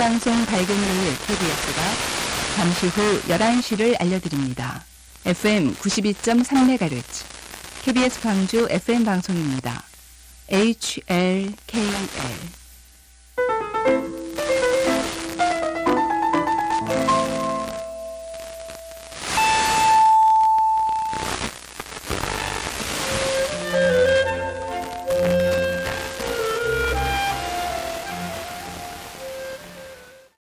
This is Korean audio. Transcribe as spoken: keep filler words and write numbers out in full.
방송 발견을 위해 케이비에스가 잠시 후 열한 시를 알려드립니다. 에프엠 구십이 점 삼 메가헤르츠 케이비에스 광주 에프엠 방송입니다. 에이치엘케이엘